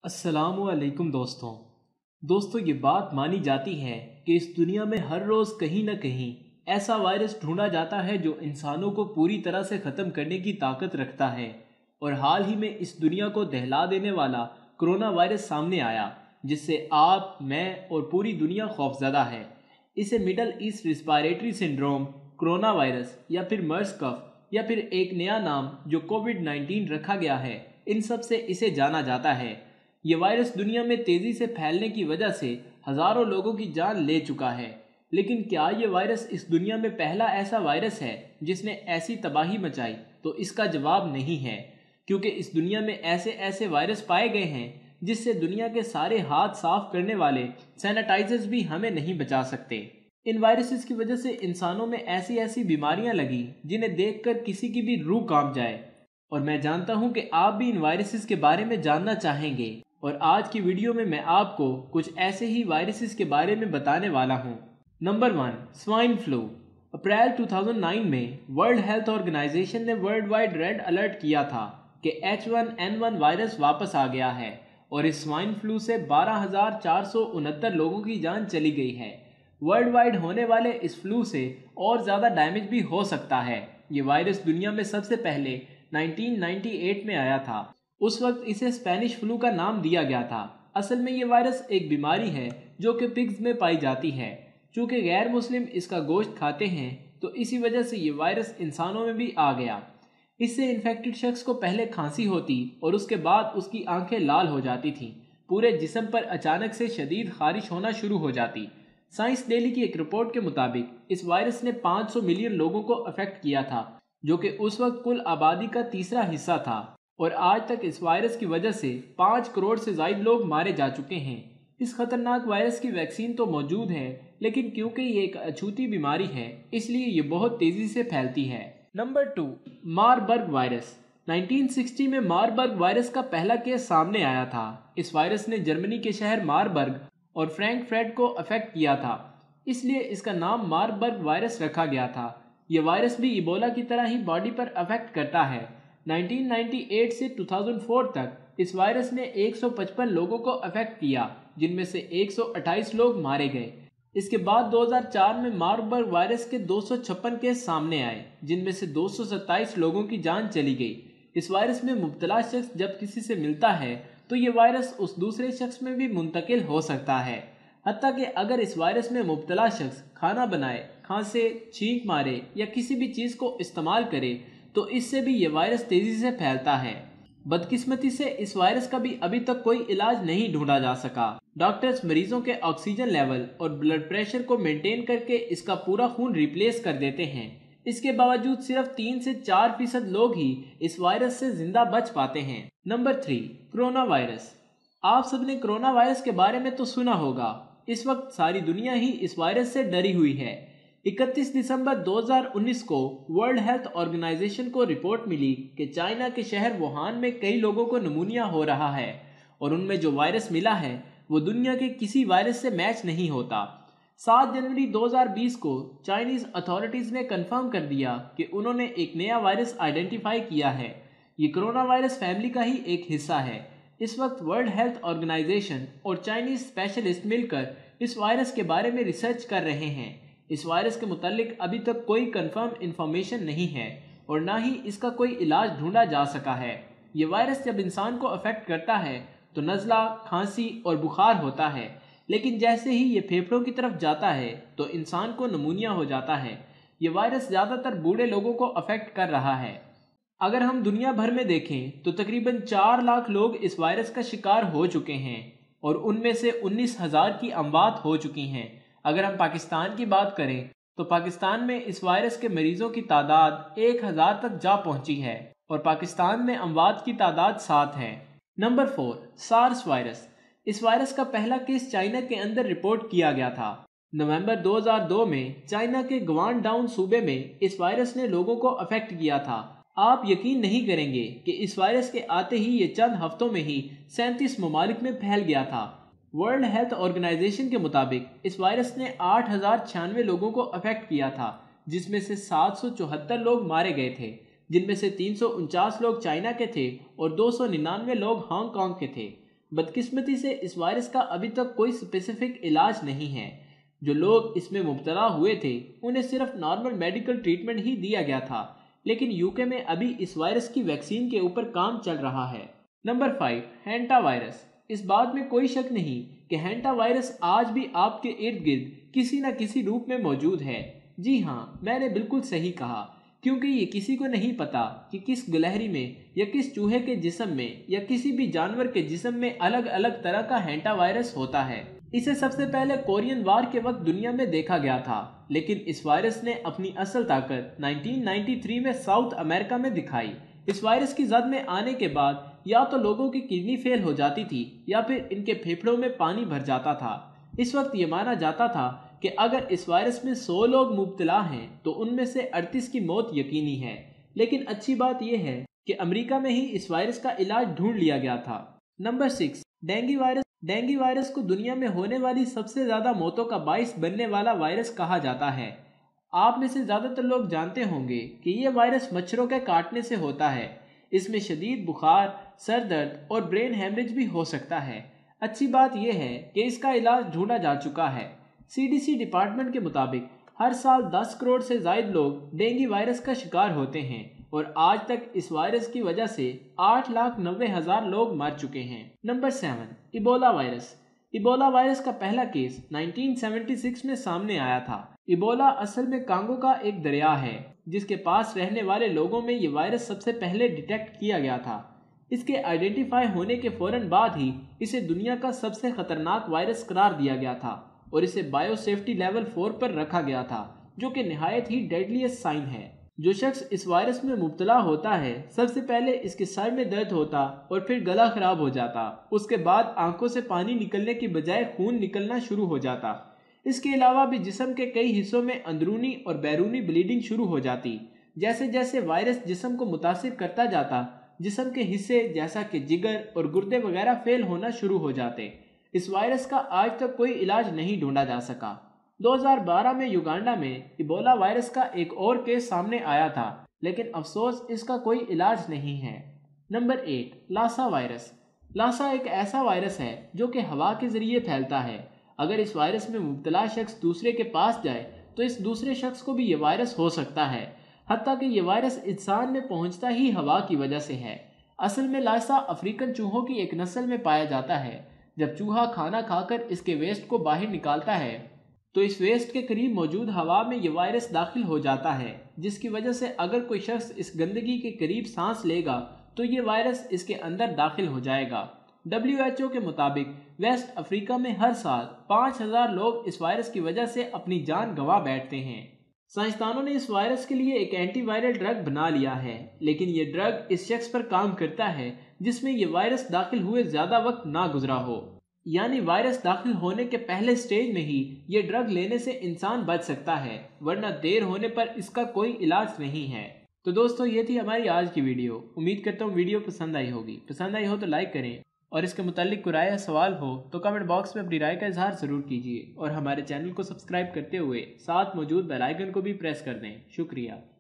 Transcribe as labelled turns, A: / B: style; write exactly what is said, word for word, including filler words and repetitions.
A: अस्सलामु अलैकुम दोस्तों दोस्तों ये बात मानी जाती है कि इस दुनिया में हर रोज़ कहीं ना कहीं ऐसा वायरस ढूंढा जाता है जो इंसानों को पूरी तरह से ख़त्म करने की ताकत रखता है। और हाल ही में इस दुनिया को दहला देने वाला कोरोना वायरस सामने आया, जिससे आप, मैं और पूरी दुनिया खौफजदा है। इसे Middle East respiratory syndrome, corona virus या फिर मर्स कफ या फिर एक नया नाम जो कोविड नाइन्टीन रखा गया है, इन सब से इसे जाना जाता है। ये वायरस दुनिया में तेज़ी से फैलने की वजह से हज़ारों लोगों की जान ले चुका है। लेकिन क्या ये वायरस इस दुनिया में पहला ऐसा वायरस है जिसने ऐसी तबाही मचाई? तो इसका जवाब नहीं है, क्योंकि इस दुनिया में ऐसे ऐसे वायरस पाए गए हैं जिससे दुनिया के सारे हाथ साफ करने वाले सैनिटाइजर्स भी हमें नहीं बचा सकते। इन वायरसेस की वजह से इंसानों में ऐसी ऐसी बीमारियां लगी जिन्हें देखकर किसी की भी रूह कांप जाए। और मैं जानता हूं कि आप भी इन वायरसेस के बारे में जानना चाहेंगे, और आज की वीडियो में मैं आपको कुछ ऐसे ही वायरसेस के बारे में बताने वाला हूं। Number one, swine flu. अप्रैल दो हज़ार नौ में वर्ल्ड हेल्थ ऑर्गेनाइजेशन ने वर्ल्ड वाइड रेड अलर्ट किया था कि H one N one virus वापस आ गया है, और इस स्वाइन फ्लू से बारह हज़ार चार सौ उनहत्तर लोगों की जान चली गई है। वर्ल्ड वाइड होने वाले इस फ्लू से और ज़्यादा डैमेज भी हो सकता है। ये वायरस दुनिया में सबसे पहले उन्नीस सौ अट्ठानवे में आया था। उस वक्त इसे स्पेनिश फ्लू का नाम दिया गया था। असल में ये वायरस एक बीमारी है जो कि पिग्स में पाई जाती है। चूँकि गैर मुस्लिम इसका गोश्त खाते हैं, तो इसी वजह से ये वायरस इंसानों में भी आ गया। इससे इन्फेक्टेड शख्स को पहले खांसी होती और उसके बाद उसकी आंखें लाल हो जाती थीं। पूरे जिस्म पर अचानक से शदीद खारिश होना शुरू हो जाती। साइंस डेली की एक रिपोर्ट के मुताबिक इस वायरस ने पाँच सौ मिलियन लोगों को अफेक्ट किया था, जो कि उस वक्त कुल आबादी का तीसरा हिस्सा था। और आज तक इस वायरस की वजह से पाँच करोड़ से ज़ायद लोग मारे जा चुके हैं। इस खतरनाक वायरस की वैक्सीन तो मौजूद है, लेकिन क्योंकि ये एक अछूती बीमारी है, इसलिए ये बहुत तेज़ी से फैलती है। Number two, Marburg virus. उन्नीस सौ साठ में मारबर्ग वायरस का पहला केस सामने आया था। इस वायरस ने जर्मनी के शहर मारबर्ग और फ्रैंकफर्ट को अफेक्ट किया था, इसलिए इसका नाम मारबर्ग वायरस रखा गया था। यह वायरस भी इबोला की तरह ही बॉडी पर अफेक्ट करता है। उन्नीस सौ अट्ठानवे से दो हज़ार चार तक इस वायरस ने एक सौ पचपन लोगों को अफेक्ट किया, जिनमें से एक सौ अट्ठाईस लोग मारे गए। इसके बाद दो हज़ार चार में मारबर्ग वायरस के दो सौ छप्पन केस सामने आए, जिनमें से दो सौ सत्ताईस लोगों की जान चली गई। इस वायरस में मुब्तला शख्स जब किसी से मिलता है तो ये वायरस उस दूसरे शख्स में भी मुंतकिल हो सकता है। हत्ता कि अगर इस वायरस में मुब्तला शख्स खाना बनाए, खांसे, छींक मारे या किसी भी चीज़ को इस्तेमाल करे तो इससे भी ये वायरस तेज़ी से फैलता है। बदकिस्मती से इस वायरस का भी अभी तक कोई इलाज नहीं ढूंढा जा सका। डॉक्टर्स मरीजों के ऑक्सीजन लेवल और ब्लड प्रेशर को मेंटेन करके इसका पूरा खून रिप्लेस कर देते हैं। इसके बावजूद सिर्फ तीन से चार फीसद लोग ही इस वायरस से जिंदा बच पाते हैं। Number three, corona virus. आप सबने कोरोना वायरस के बारे में तो सुना होगा। इस वक्त सारी दुनिया ही इस वायरस से डरी हुई है। इकतीस दिसंबर दो हज़ार उन्नीस को वर्ल्ड हेल्थ ऑर्गेनाइजेशन को रिपोर्ट मिली कि चाइना के शहर वुहान में कई लोगों को निमोनिया हो रहा है, और उनमें जो वायरस मिला है वो दुनिया के किसी वायरस से मैच नहीं होता। सात जनवरी दो हज़ार बीस को चाइनीज अथॉरिटीज़ ने कंफर्म कर दिया कि उन्होंने एक नया वायरस आइडेंटिफाई किया है। ये कोरोना वायरस फैमिली का ही एक हिस्सा है। इस वक्त वर्ल्ड हेल्थ ऑर्गेनाइजेशन और चाइनीज स्पेशलिस्ट मिलकर इस वायरस के बारे में रिसर्च कर रहे हैं। इस वायरस के मुतालिक अभी तक कोई कंफर्म इंफॉर्मेशन नहीं है, और ना ही इसका कोई इलाज ढूंढा जा सका है। ये वायरस जब इंसान को अफेक्ट करता है तो नज़ला, खांसी और बुखार होता है, लेकिन जैसे ही ये फेफड़ों की तरफ जाता है तो इंसान को निमोनिया हो जाता है। ये वायरस ज़्यादातर बूढ़े लोगों को अफेक्ट कर रहा है। अगर हम दुनिया भर में देखें तो तकरीबन चार लाख लोग इस वायरस का शिकार हो चुके हैं, और उनमें से उन्नीस हज़ार की अमवात हो चुकी हैं। अगर हम पाकिस्तान की बात करें तो पाकिस्तान में इस वायरस के मरीजों की तादाद एक हज़ार तक जा पहुंची है, और पाकिस्तान में अमवात की तादाद सात है। Number four, SARS virus. इस वायरस का पहला केस चाइना के अंदर रिपोर्ट किया गया था। नवंबर दो हज़ार दो में चाइना के ग्वांगडाउ सूबे में इस वायरस ने लोगों को अफेक्ट किया था। आप यकीन नहीं करेंगे कि इस वायरस के आते ही ये चंद हफ्तों में ही सैंतीस ममालिक में फैल गया था। वर्ल्ड हेल्थ ऑर्गेनाइजेशन के मुताबिक इस वायरस ने आठ हजार छियानवे लोगों को अफेक्ट किया था, जिसमें से सात सौ चौहत्तर लोग मारे गए थे, जिनमें से तीन सौ उनचास लोग चाइना के थे और दो सौ निन्यानवे लोग हांगकांग के थे। बदकिस्मती से इस वायरस का अभी तक कोई स्पेसिफिक इलाज नहीं है। जो लोग इसमें मुब्तला हुए थे उन्हें सिर्फ नॉर्मल मेडिकल ट्रीटमेंट ही दिया गया था, लेकिन यूके में अभी इस वायरस की वैक्सीन के ऊपर काम चल रहा है। Number five, hanta virus. इस बात में कोई शक नहीं कि हैंटा वायरस आज भी आपके इर्द गिर्द किसी न किसी रूप में मौजूद है। जी हाँ, मैंने बिल्कुल सही कहा, क्योंकि ये किसी को नहीं पता कि किस गिलहरी में या किस चूहे के जिस्म में या किसी भी जानवर के जिस्म में अलग अलग तरह का हैंटा वायरस होता है। इसे सबसे पहले कोरियन वार के वक्त दुनिया में देखा गया था, लेकिन इस वायरस ने अपनी असल ताकत नाइनटीन नाइंटी थ्री में साउथ अमेरिका में दिखाई। इस वायरस की जद में आने के बाद या तो लोगों की किडनी फेल हो जाती थी या फिर इनके फेफड़ों में पानी भर जाता था। इस वक्त ये माना जाता था कि अगर इस वायरस में सौ लोग मुब्तला हैं तो उनमें से अड़तीस की मौत यकीनी है। लेकिन अच्छी बात यह है कि अमेरिका में ही इस वायरस का इलाज ढूंढ लिया गया था। Number six, dengue virus. Dengue virus को दुनिया में होने वाली सबसे ज्यादा मौतों का बाइस बनने वाला वायरस कहा जाता है। आप में से ज्यादातर लोग जानते होंगे कि यह वायरस मच्छरों के काटने से होता है। इसमें शदीद बुखार, सर दर्द और ब्रेन हेमरेज भी हो सकता है। अच्छी बात यह है कि इसका इलाज ढूंढा जा चुका है। सीडीसी डिपार्टमेंट के मुताबिक हर साल दस करोड़ से ज्यादा लोग डेंगू वायरस का शिकार होते हैं और आज तक इस वायरस की वजह से आठ लाख नब्बे हजार लोग मर चुके हैं। Number seven, Ebola virus. Ebola virus का पहला केस नाइनटीन सेवेंटी सिक्स में सामने आया था। इबोला असल में कांगो का एक दरिया है जिसके पास रहने वाले लोगों में ये वायरस सबसे पहले डिटेक्ट किया गया था। इसके आइडेंटिफाई होने के फौरन बाद ही इसे दुनिया का सबसे खतरनाक वायरस करार दिया गया था और इसे बायो सेफ्टी लेवल फोर पर रखा गया था, जो कि निहायत ही डेडलीस्ट साइन है। जो शख्स इस वायरस में मुब्तला होता है सबसे पहले इसके सर में दर्द होता और फिर गला खराब हो जाता। उसके बाद आंखों से पानी निकलने की बजाय खून निकलना शुरू हो जाता। इसके अलावा भी जिस्म के कई हिस्सों में अंदरूनी और बैरूनी ब्लीडिंग शुरू हो जाती। जैसे जैसे वायरस जिस्म को मुतासिर करता जाता, जिस्म के हिस्से जैसा कि जिगर और गुर्दे वगैरह फेल होना शुरू हो जाते। इस वायरस का आज तक कोई इलाज नहीं ढूंढा जा सका। दो हज़ार बारह में युगांडा में इबोला वायरस का एक और केस सामने आया था, लेकिन अफसोस इसका कोई इलाज नहीं है। Number eight, Lassa virus. Lassa एक ऐसा वायरस है जो कि हवा के जरिए फैलता है। अगर इस वायरस में मुब्तला शख्स दूसरे के पास जाए तो इस दूसरे शख्स को भी ये वायरस हो सकता है। हत्ता कि ये वायरस इंसान में पहुंचता ही हवा की वजह से है। असल में लासा अफ्रीकन चूहों की एक नस्ल में पाया जाता है। जब चूहा खाना खाकर इसके वेस्ट को बाहर निकालता है तो इस वेस्ट के करीब मौजूद हवा में ये वायरस दाखिल हो जाता है, जिसकी वजह से अगर कोई शख्स इस गंदगी के करीब सांस लेगा तो ये वायरस इसके अंदर दाखिल हो जाएगा। डब्ल्यू एच ओ के मुताबिक वेस्ट अफ्रीका में हर साल पाँच हजार लोग इस वायरस की वजह से अपनी जान गंवा बैठते हैं। साइंसदानों ने इस वायरस के लिए एक एंटीवायरल ड्रग बना लिया है, लेकिन ये ड्रग इस शख्स पर काम करता है जिसमें ये वायरस दाखिल हुए ज्यादा वक्त ना गुजरा हो। यानी वायरस दाखिल होने के पहले स्टेज में ही ये ड्रग लेने से इंसान बच सकता है, वरना देर होने पर इसका कोई इलाज नहीं है। तो दोस्तों, ये थी हमारी आज की वीडियो। उम्मीद करता हूँ वीडियो पसंद आई होगी। पसंद आई हो तो लाइक करें और इसके मुताल्लिक कोई राय या सवाल हो तो कमेंट बॉक्स में अपनी राय का इजहार ज़रूर कीजिए और हमारे चैनल को सब्सक्राइब करते हुए साथ मौजूद बेल आइकन को भी प्रेस कर दें। शुक्रिया।